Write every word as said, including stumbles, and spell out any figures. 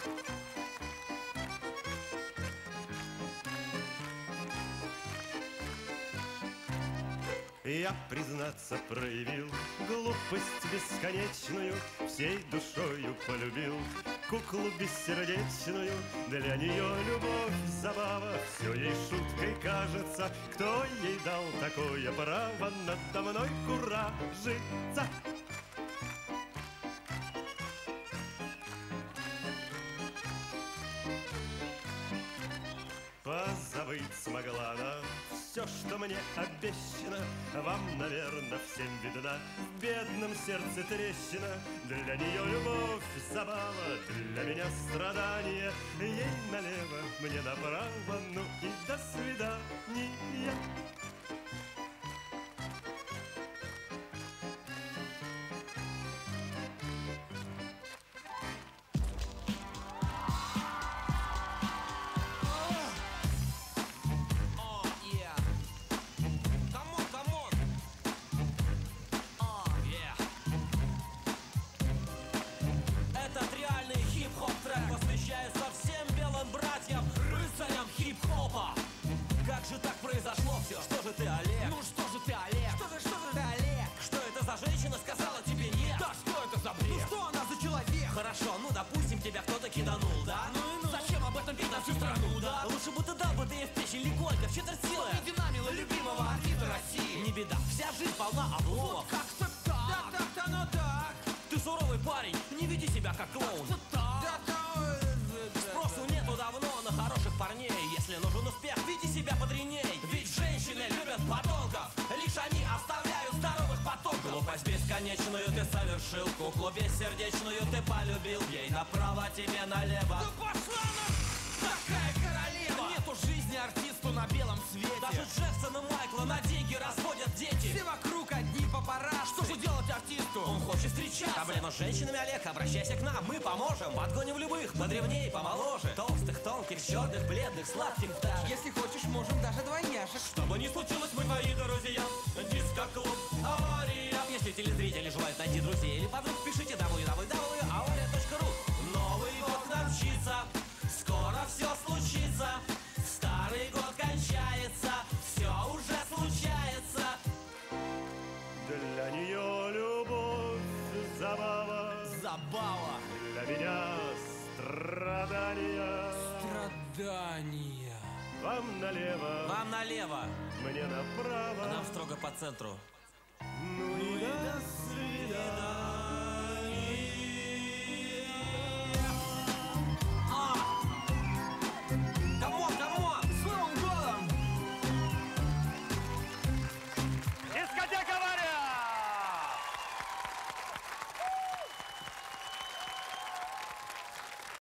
Я, признаться, проявил глупость бесконечную, всей душою полюбил куклу бессердечную. Для нее любовь, забава, все ей шуткой кажется. Кто ей дал такое право надо мной куражиться? Позабыть смогла она все, что мне обещано. Вам, наверное, всем видна в бедном сердце трещина. Для нее любовь забава, для меня страдание. Ей налево, мне направо, ну и до свидания. Посвящается всем белым братьям, рыцарям хип-хопа. Как же так произошло все? Что же ты, Олег? Ну что же ты, Олег? Что же, что же ты, Олег? Что это за женщина сказала тебе нет? Да что это за бред? Ну что она за человек? Хорошо, ну допустим, тебя кто-то киданул, да? Ну и ну. Зачем об этом пить на всю страну, да? Лучше бы ты дал бы ты ей в печень легонько, в четверть силы. Не динамила любимого артиста России. Не беда, вся жизнь полна обломов. Как-то так. Да так-то, ну так. Ты суровый парень, не веди себя как клоун. Как-то так. Да, да, спросу нету давно на хороших парней. Если нужен успех, веди себя подреней. Ведь женщины любят подонков, лишь они оставляют здоровых потомков. Глупость бесконечную ты совершил, куклу бессердечную ты полюбил. Ей направо, тебе налево. Да пошла на... Такая королева. Нету жизни артисту на белом свете. Даже Джексона Майкла на деньги разводят дети. Все вокруг одни папарацци. Что же делать артисту? Он хочет встречаться. Проблема с женщинами, Олег, обращайся к нам, мы поможем. Подгоним любых, подревнее, помоложе. Толстых, тонких, черных, бледных, сладких пташек. Если хочешь, можем даже двойняшек. Что бы ни случилось, мы твои друзья. Диско-клуб «Авария». Если телезрители желают найти друзей или подруг, пишите дабл ю дабл ю дабл ю точка авария точка ру. Новый год к нам мчится, скоро все случится. Старый год кончается, все уже случается. Для нее любовь забава, Забава. для меня страдания. Страдания. Вам налево, Вам налево, мне направо. нам строго по центру.